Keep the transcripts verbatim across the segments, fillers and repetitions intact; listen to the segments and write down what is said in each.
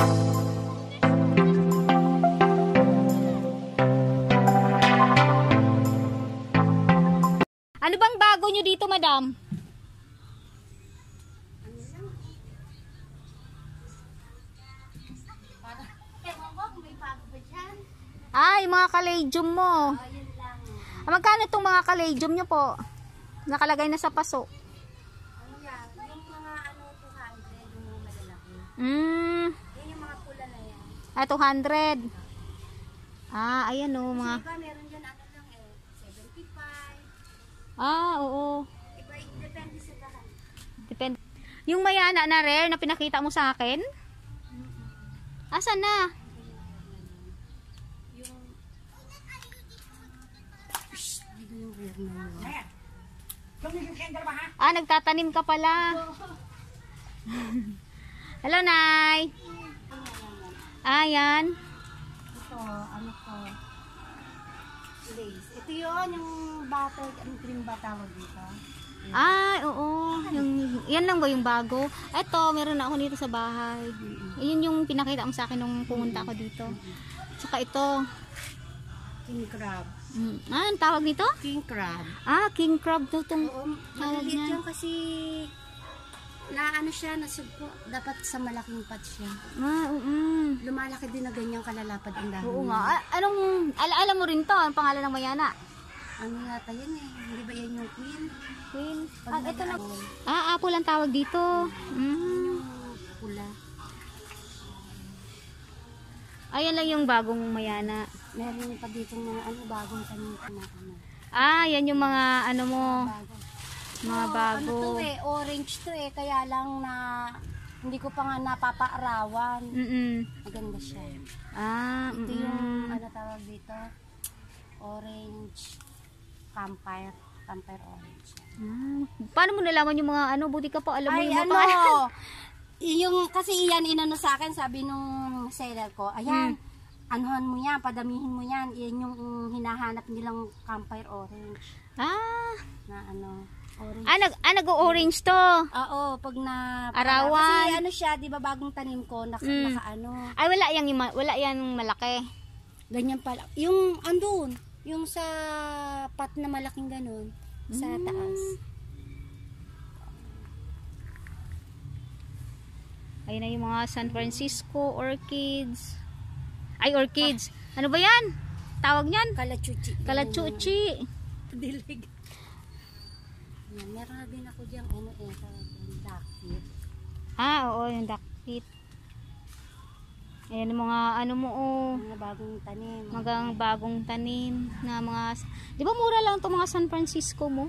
Ano bang bago nyo dito, madam? Ah, yung mga kaladium mo. Ah, magkano itong mga kaladium nyo po? Nakalagay na sa paso. Ano yan? Yung mga ano, two hundred, yung mga malalaki. Hmm. Yan yung mga pula na yan. Ah, two hundred. Ah, ayan o. Mga... Kasi iba meron dyan ano lang eh, seventy-five. Ah, oo. Iba, depende sa dahan. Depende. Yung mayana na rare na pinakita mo sa akin? Asan na? Yung... Shhh! Dito yung rare na yun. Ah, nagtatanim ka pala. Hello, Nay. Ah, yan. Ito, ano to? Lace. Ito yun, yung butter, ang cream ba tawag dito? Ah, oo. Yung, yan lang ba yung bago? Ito, meron na ako dito sa bahay. Yun yung pinakita mo sa akin nung pumunta ako dito. Saka ito. King crab. Mm. Ah, ang tawag nito? King crab. Ah, king crab to itong Oo, tawag maliliit niya. yan kasi na ano siya, nasugpo. Dapat sa malaking pot siya. Ah, oo. Lumalaki din na ganyang kalalapad ang dahon. Oo nga. Ah, anong, alaala mo rin to? Ang pangalan ng mayana? Ano yata yun eh. Hindi ba yan yung queen? Queen. Pag Ah, ito na. nag-aaway. Ah, apple ang tawag dito. Mm. Yung pula. Ayan lang yung bagong mayana. Meron pa dito mga ano, bagong tanim na ano. Ah, yan yung mga ano mo. Bago. Mga Oo, bago. Ano to eh, orange to eh. Kaya lang na hindi ko pa nga napapaarawan. Mm-mm. Maganda siya. Ah, Ito mm-mm. yung ano tawag dito. Orange. Campfire. Campfire orange. Ah, paano mo nalaman yung mga ano? Buti ka pa alam mo Ay, yung mga ano, pangalan. yung, kasi iyan inano sa akin, sabi nung seller ko, ayan, Hmm. anuhan mo yan, padamihin mo yan, yan yung hinahanap nilang campfire orange, Ah, na ano, orange. ah, nag, ah nag-orange to. Oo, pag na, Arawan. kasi ano siya, di ba bagong tanim ko, naka, Mm. naka ano, Ay, wala yang, wala yang malaki. ganyan pala, yung andun, yung sa pat na malaking ganun, sa Mm. taas. Ayun na yung mga San Francisco orchids. Ay, orchids. Ano ba yan? Tawag niyan? Kalachuchi. Kalachuchi. Dilig. Yan, meron na din ako diyang ano eh, tawag yung duckweed. Ah, oo, yung duckweed. Ayan yung mga ano mo, oh. Mga bagong tanim. Mga bagong tanim na mga, di ba mura lang to mga San Francisco mo?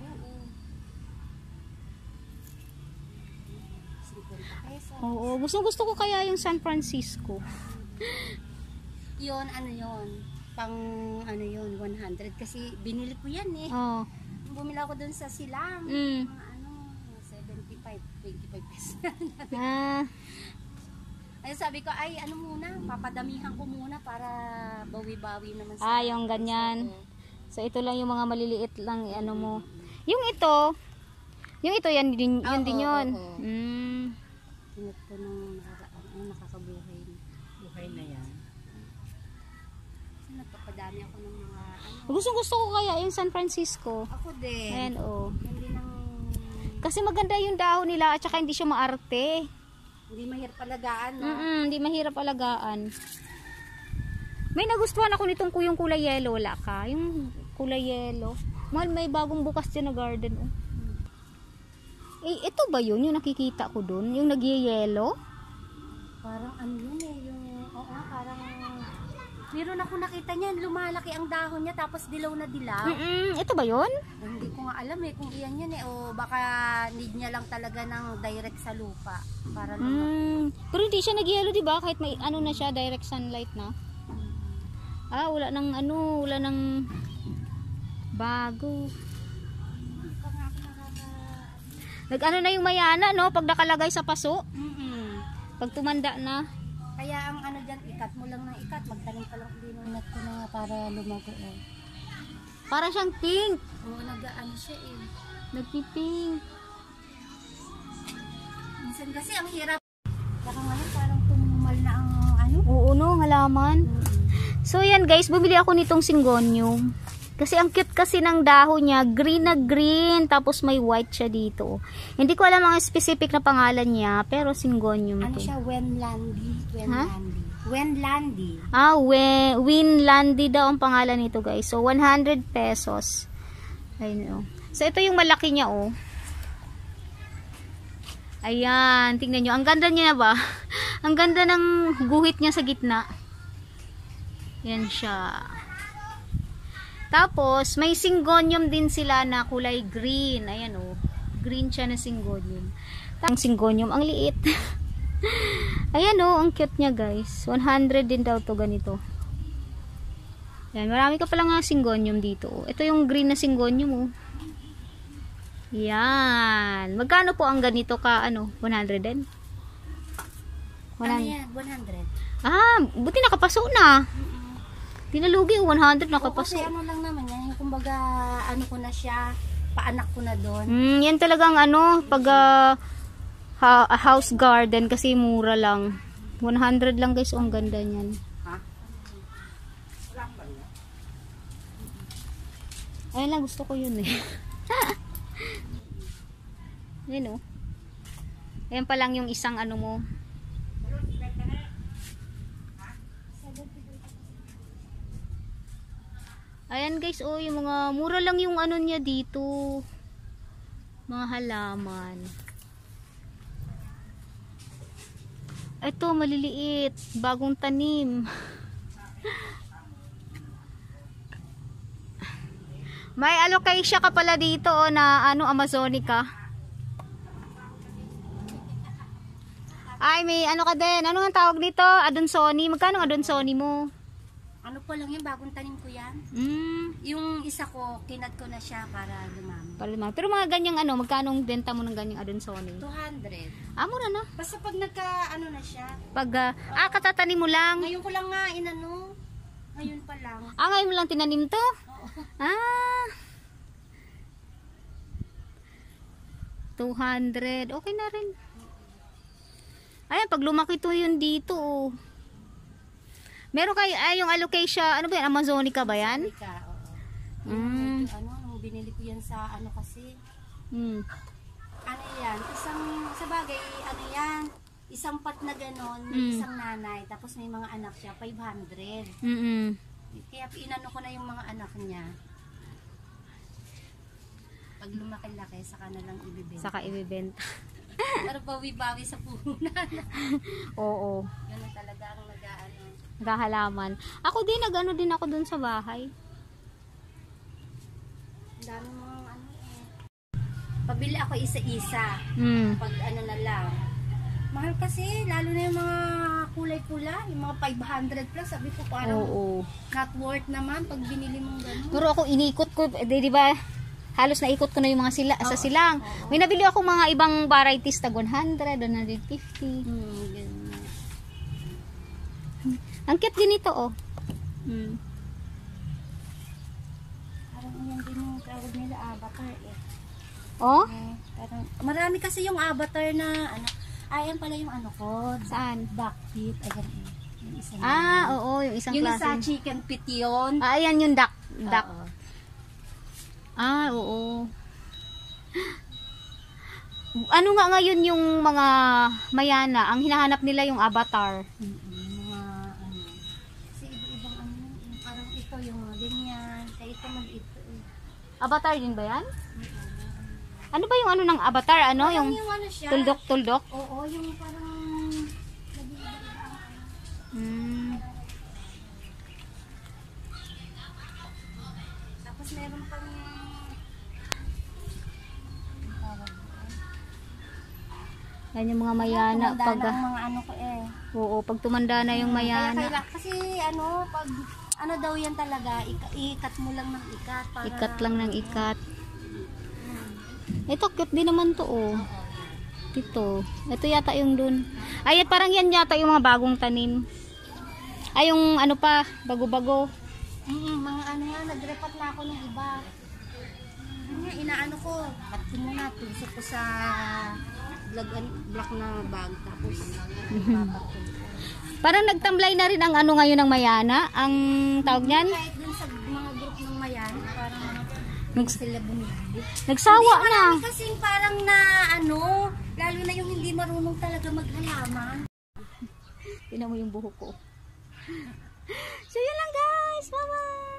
Oo, gusto gusto ko kaya yung San Francisco. Yun, ano yun? Pang ano yun, one hundred. Kasi binili ko yan eh. Oo. Bumili ako dun sa Silang. Mm. Mga ano, seventy-five, twenty-five pesos. Ah, Ay sabi ko, ay ano muna, papadamihan ko muna para bawi-bawi naman sa... ah, yung ganyan. So, So ito lang yung mga maliliit lang ano mo. Yung ito, yung ito yan din, yun Oo, din yun. oo, oo. Mm. Pinag ko nung nakaraan, ay nakakabuhay. Buhay na yan. Kasi nagpapadami ako ng mga ano. Gusto gusto ko kaya yung San Francisco. Ako din. Ayan, oh. Hindi nang... Kasi maganda yung dahon nila at saka hindi siya maarte. Hindi mahirap alagaan, no? Mm-mm, hindi mahirap alagaan. May nagustuhan ako nitong yung kulay yellow. Wala ka? Yung kulay yellow. Mahal, may bagong bukas dyan na garden. Oh. Eh, ito ba yun? Yung nakikita ko dun? Yung nag-yellow? Parang ano yun eh, yung, oo, parang, meron ako nakita niyan, lumalaki ang dahon niya, tapos dilaw na dilaw. Mm-mm, ito ba yun? Eh, hindi ko nga alam eh, kung iyan yun eh, o baka need niya lang talaga ng direct sa lupa, para lumaki. Mm, pero hindi siya nag-yellow, di ba? Kahit may ano na siya, direct sunlight na. Ah, wala nang ano, wala nang bago. Nag-ano na yung mayana, no? Pag nakalagay sa paso. Mm-mm. Pag tumanda na. Kaya ang ano dyan, ikat mo lang ng ikat, magtanim ka lang din ng nat ko na nga para lumago eh. Para siyang pink. Oo, nag-ano siya eh. Nagpipink. Minsan kasi ang hirap. Saka ngayon parang tumumal na ang halaman. So yan guys, bumili ako nitong Syngonium. Kasi ang cute kasi ng dahon niya, green na green, tapos may white siya dito. Hindi ko alam ang specific na pangalan niya, pero Syngonium Ano to. siya? Wenlandi. Ha? Wenlandi. Wenlandi. Ah, we, Winlandi daw ang pangalan nito guys. So one hundred pesos. Ayun oh. So ito yung malaki niya oh. Ayan, tingnan nyo. Ang ganda niya ba? Ang ganda ng guhit niya sa gitna. Yan siya. Tapos, may Syngonium din sila na kulay green. Ayan o. Oh. Green siya na Syngonium. Ang Syngonium, ang liit. Ayan o, oh, ang cute niya guys. one hundred din daw to ganito. Yan, marami ka pala nga Syngonium dito. Oh. Ito yung green na Syngonium o. Oh. Yan. Magkano po ang ganito ka, ano, one hundred din? Ano yan? one hundred. Ah, buti nakapaso na. Tinalugi, one hundred O, nakapaso. kasi ano lang naman yan. Yung kumbaga, ano ko na siya, paanak ko na doon. Mm, yan talagang ano, pag uh, ha house garden kasi mura lang. one hundred lang guys, oh, ang ganda niyan. Ha? Ayun lang, gusto ko yun eh. Ayan oh. Ayan pa lang yung isang ano mo. Ayan guys, oh, yung mga mura lang yung ano niya dito. Mga halaman. Ito, maliliit. Bagong tanim. May alocasia ka pala dito, oh, na ano, Amazonica. Ay, may ano ka din. Ano ang tawag dito? Adansoni. Magkano ang Adansoni mo? Ano pa lang yan, bagong tanim ko yan. Mm. Yung isa ko, kinat ko na siya para lumami. Para lumami. Pero mga ganyang ano, magkano ang benta mo ng ganyang Adansoni? two hundred. Ah, mura na. Basta pag nagka, ano na siya. Pag, uh, ah, katatanim mo lang. Ngayon ko lang nga, inano. Ngayon pa lang. Ah, ngayon mo lang tinanim to? Oo. Ah. two hundred. Okay na rin. Ayan, pag lumaki to yun dito, oh. Meron kayo, ay, yung alocasia, ano ba yan? Amazonica ba yan? Amerika, oo. Mm. Yung, ano, nung binili ko yan sa, ano kasi, Mm. ano yan, isang, sa bagay, ano yan, isang pat na ganon, may Mm. isang nanay, tapos may mga anak siya, five hundred. Mm-mm. Kaya inano ko na yung mga anak niya. Pag lumaki-laki, saka na lang ibibenta. Saka ibibenta. Pero bawi-bawi sa puhunan. Oo. Ganun talaga ang nag-ano. Gahalaman. Ako din, nag-ano din ako dun sa bahay. Ang dami mga ano eh. Pabili ako isa-isa. Mm. Pag ano na lang. Mahal kasi, lalo na yung mga kulay-pula, yung mga five hundred plus, sabi ko parang Oo. not worth naman pag binili mong gano'n. Pero ako inikot ko, eh, di, di ba? Halos naikot ko na yung mga sila, sa Oo. silang. Oo. May nabili ako mga ibang varieties tag one hundred, one fifty. Hmm, ganun. Ang cute din ito, oh. Mm. Parang yan din yung tawag nila, avatar eh. Oh? Eh, parang, marami kasi yung avatar na, ano, ayan pala yung ano ko, Saan? duck feet, ayan eh. Yung isa na. Ah, oo, yung isang Yung klase. sa chicken feet yun. Ah, ayan yung duck. Duck. Oo. Ah, oo. Ano nga ngayon yung mga mayana, ang hinahanap nila yung avatar. Mm-mm, mga ano. Kasi iba-ibang ano, yung parang ito yung mga ganyan. Kaya ito mag-ito eh. Avatar din ba yan? Ano ba yung ano ng avatar? Ano? Parang Yung yung ano siya. tuldok-tuldok? Oo, yung parang nag-iiba-iba ang ano. Hmm. Tapos meron pang Yan yung mga mayana. tumanda Pag, na ang mga ano ko eh. oo, pag tumanda na yung Kaya mayana. kaila, kasi ano, pag ano daw yan talaga, ika- ikat mo lang ng ikat. Para, Ikat lang ng ikat. Hmm. Ito, cute din naman to, oh. Ito. Ito yata yung dun. Ay, parang yan yata yung mga bagong tanim. Ay, yung ano pa, bago-bago. Mm, mga ano nga, nagrepat na ako ng iba. Ano nga, inaano ko, cut ko muna, tusok ko sa black, black na bag, tapos papatul ko. Parang nagtamblay na rin ang ano ngayon ng Mayana, ang tawag niyan. Kahit dun sa mga group ng Mayan, parang Nags sila bumibili. nagsawa Hindi, na. marami kasing parang na ano, lalo na yung hindi marunong talaga maghalaman. Tingnan mo yung buhok ko. So yun lang guys. Bye-bye.